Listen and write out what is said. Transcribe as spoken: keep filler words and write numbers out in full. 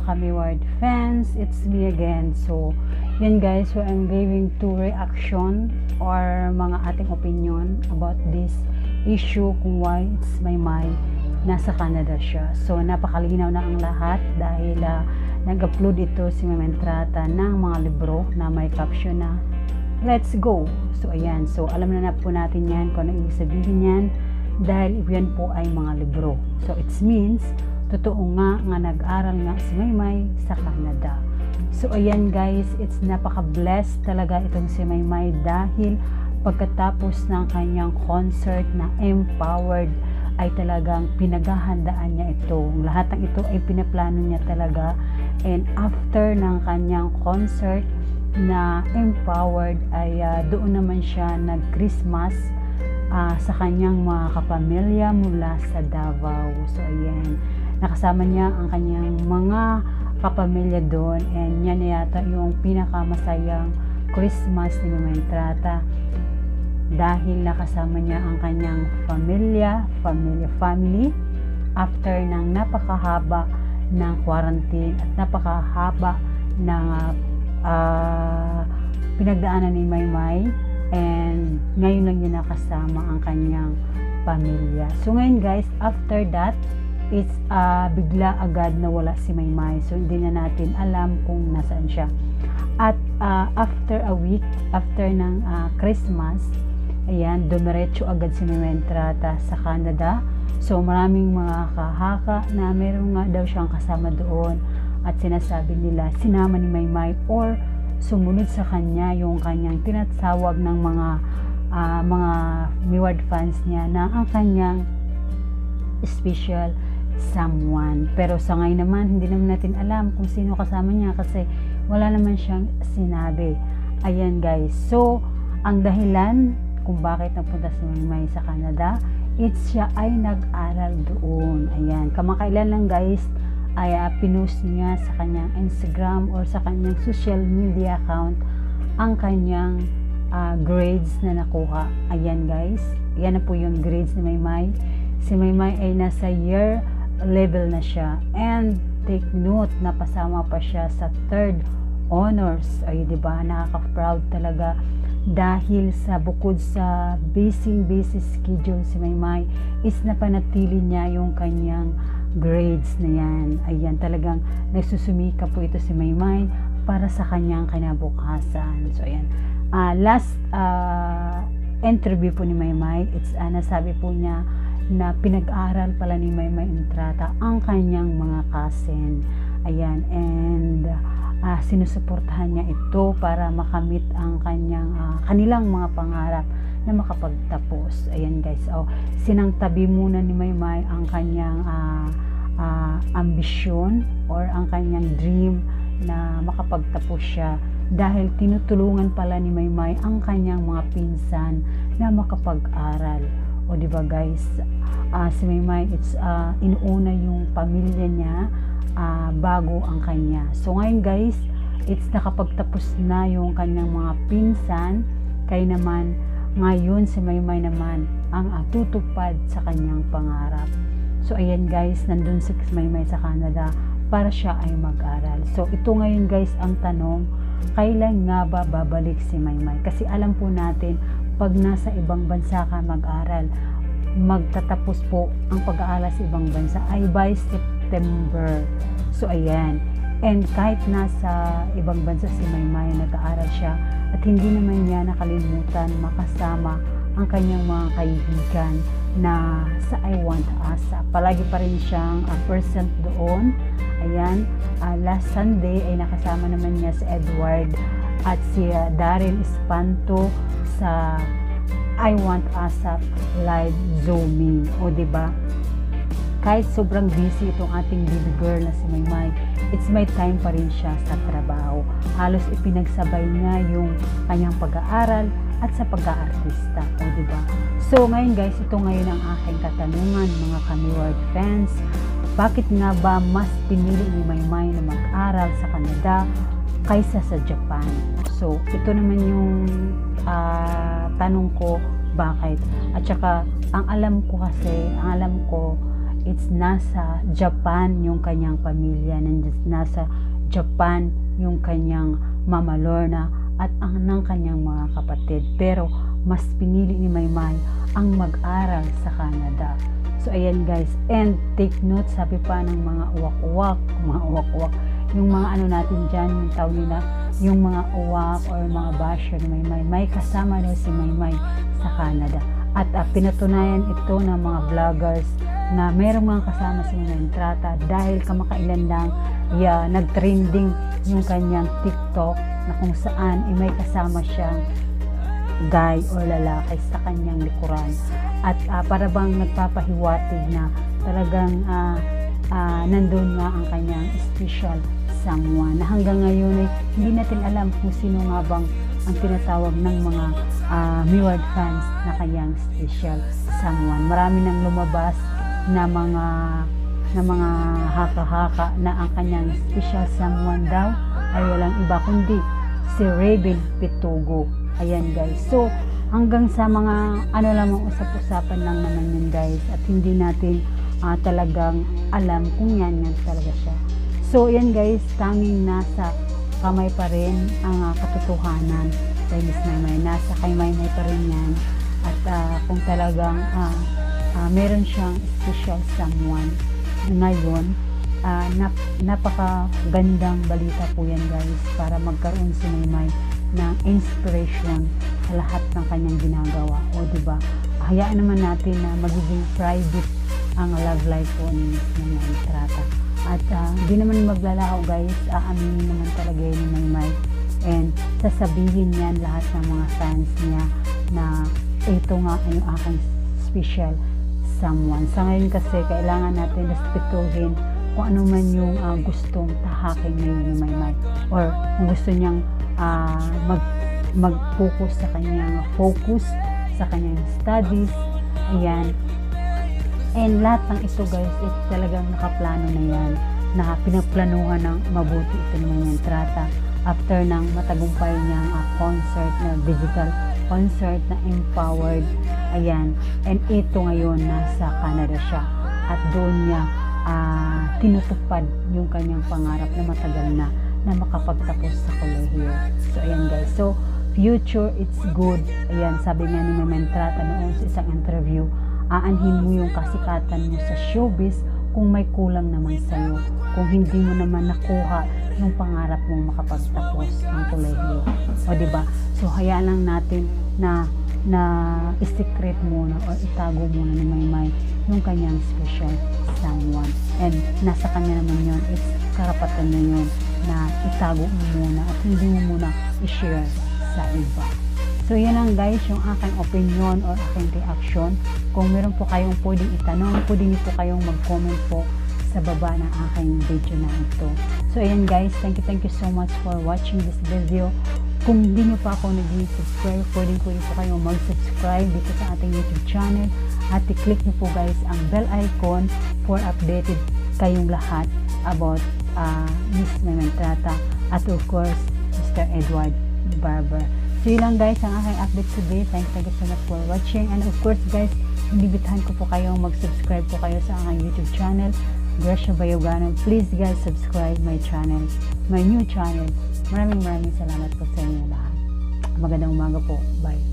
Kamiward fans, it's me again. So, yan guys, so I'm giving two reaction or mga ating opinion about this issue kung why it's Maymay nasa Canada siya. So, napakalinaw na ang lahat dahil uh, nag-upload ito si Maymay Entrata ng mga libro na may caption na Let's Go. So, ayan. So, alam na na po natin yan kung ano ibig sabihin yan dahil yan po ay mga libro. So, it means totoo nga nga nag-aral nga si Maymay sa Canada. So ayan guys, it's napaka-blessed talaga itong si Maymay dahil pagkatapos ng kanyang concert na Empowered ay talagang pinaghahandaan niya ito. Lahat ng ito ay pinaplano niya talaga, and after ng kanyang concert na Empowered ay uh, doon naman siya nag-Christmas uh, sa kanyang mga kapamilya mula sa Davao. So ayan, nakasama niya ang kanyang mga kapamilya doon, and yan yata yung pinakamasayang Christmas ni Maymay Entrata dahil nakasama niya ang kanyang pamilya, family, family after ng napakahaba ng quarantine at napakahaba ng uh, uh, pinagdaanan ni Maymay, and ngayon lang niya nakasama ang kanyang pamilya. So ngayon guys, after that it's uh, bigla agad na wala si Maymay. So hindi na natin alam kung nasaan siya. At uh, after a week, after ng uh, Christmas, ayan, dumiretso agad si Maymay Entrata sa Canada. So maraming mga kahaka na meron nga daw siyang kasama doon, at sinasabi nila sinama ni Maymay or sumunod sa kanya yung kanyang tinatawag ng mga uh, mga Kamiward fans niya na ang kanyang special someone. Pero sa ngayon naman, hindi naman natin alam kung sino kasama niya kasi wala naman siyang sinabi. Ayan guys, so ang dahilan kung bakit napunta si Maymay sa Canada, it's siya ay nag-aral doon. Ayan, kamakailan lang guys ay uh, pinost niya sa kanyang Instagram or sa kanyang social media account ang kanyang uh, grades na nakuha. Ayan guys, yan na po yung grades ni Maymay. Si Maymay ay nasa year level na siya, and take note na pasama pa siya sa third honors. Ay diba, nakaka-proud talaga dahil sa bukod sa basing basis schedule si Maymay is napanatili niya yung kanyang grades na yan. Ayan, talagang nagsusumika po ito si Maymay para sa kanyang kinabukasan. So ayan, uh, last uh, interview po ni Maymay, it's uh, nasabi po niya na pinag-aral pala ni Maymay Entrata ang kanyang mga cousin. Ayan, and uh, sinusuportahan niya ito para makamit ang kanyang uh, kanilang mga pangarap na makapagtapos. Ayan guys, oh, sinangtabi muna ni Maymay ang kanyang uh, uh, ambisyon or ang kanyang dream na makapagtapos siya dahil tinutulungan pala ni Maymay ang kanyang mga pinsan na makapag-aral. O diba guys, uh, si Maymay, it's uh, inuuna yung pamilya niya uh, bago ang kanya. So ngayon guys, it's nakapagtapos na yung kanyang mga pinsan, kaya naman ngayon si Maymay naman ang uh, tutupad sa kanyang pangarap. So ayan guys, nandun si Maymay sa Canada para siya ay mag-aral. So ito ngayon guys ang tanong, kailan nga ba babalik si Maymay? Kasi alam po natin, pag nasa ibang bansa ka mag-aral, magtatapos po ang pag-aaral sa ibang bansa ay by September. So ayan, and kahit nasa ibang bansa si Maymay, nag-aaral siya at hindi naman niya nakalimutan makasama ang kanyang mga kaibigan na sa I Want Asa. Palagi pa rin siyang uh, present doon. Ayan, uh, last Sunday ay nakasama naman niya si Edward at si uh, Darren Espanto sa I Want Asa live zooming. O diba, kahit sobrang busy itong ating baby girl na si Maymay, it's may time pa rin siya sa trabaho. Halos ipinagsabay niya yung kanyang pag-aaral at sa pag-aartista. O diba, so ngayon guys, ito ngayon ang aking katanungan mga Kamiward fans. Bakit nga ba mas pinili ni Maymay na mag-aral sa Canada kaysa sa Japan? So ito naman yung uh, tanong ko, bakit? At saka ang alam ko kasi, ang alam ko it's nasa Japan yung kanyang pamilya, nasa Japan yung kanyang Mama Lorna at ang ng kanyang mga kapatid, pero mas pinili ni Maymay ang mag-aral sa Canada. So ayan guys, and take note, sabi pa ng mga uwak-uwak, mga uwak-uwak, yung mga ano natin dyan, yung tawag nila, yung mga uwak or mga basher ni Maymay, may kasama daw si Maymay sa Canada. At uh, pinatunayan ito ng mga vloggers na merong mga kasama si Maymay Entrata dahil kamakailan lang yeah, nag-trending yung kanyang TikTok na kung saan eh, may kasama siyang guy or lalaki sa kanyang likuran. At uh, para bang nagpapahiwatig na talagang uh, uh, nandun nga ang kanyang special someone na hanggang ngayon ay hindi natin alam kung sino nga bang ang tinatawag ng mga uh, Miward fans na kanyang special someone. Marami nang lumabas na mga na mga haka-haka na ang kanyang special someone daw ay walang iba kundi si Raven Pitugo. Ayan guys, so hanggang sa mga ano lamang usap-usapan lang naman yun guys, at hindi natin uh, talagang alam kung yan yan talaga siya. So yan guys, tanging nasa kamay pa rin ang uh, katotohanan kay Miss Maymay, nasa kay Maymay pa rin yan. At uh, kung talagang uh, uh, meron siyang special someone ngayon, uh, nap napakagandang balita po yan guys, para magkaroon si Maymay ng inspiration sa lahat ng kanyang ginagawa. O diba, hayaan naman natin na magiging private ang love life po ni Miss Maymay Entrata. At hindi uh, naman maglalaho guys, aaminin naman talaga yun ni Maymay, and sasabihin niyan lahat ng mga fans niya na ito nga ay yung aking special someone. Sa ngayon kasi kailangan natin respetuhin kung ano man yung uh, gustong tahakin ngayon ni Maymay, or kung gusto niyang Uh, mag mag-focus sa kanyang focus sa kanyang studies. Ayan, and lahat ng ito guys, it talagang nakaplano na yan, na pinagplanuhan ng mabuti ito ni Maymay Entrata after ng matagumpay niyang uh, concert na digital concert na Empowered. Ayan, and ito ngayon nasa Canada siya, at doon niya uh, tinutupad yung kanyang pangarap na matagal na na makapagtapos sa kolehiyo. So ayan guys, so future it's good. Ayan, sabi nga ni Maymay Entrata noon sa isang interview, aanhin mo yung kasikatan mo sa showbiz kung may kulang naman sa'yo, kung hindi mo naman nakuha yung pangarap mo makapagtapos ng kolehiyo. O diba, so hayaan lang natin na na i-secret muna or itago muna ni Maymay yung kanyang special someone, and nasa kanya naman yun, it's karapatan na yun na itago mo muna at hindi mo muna i-share sa iba. So yan lang guys, yung aking opinion or aking reaction. Kung meron po kayong pwedeng itanong, pwede niyo po kayong mag-comment po sa baba ng aking video na ito. So ayan guys, thank you, thank you so much for watching this video. Kung hindi niyo pa ako nag-subscribe, pwede pwede po kayong mag-subscribe dito sa ating YouTube channel, at i-click niyo po guys ang bell icon for updated kayong lahat about uh, Miss Maymay Entrata at of course Mister Edward Barber. So yun lang guys ang aking update today. Thank, thank you so much for watching, and of course guys, inibitahan ko po kayong mag-subscribe po kayo sa aking YouTube channel, Gracia Bayogano. Please guys, subscribe my channel, my new channel. Maraming maraming salamat po sa inyo lahat. Magandang umaga po. Bye.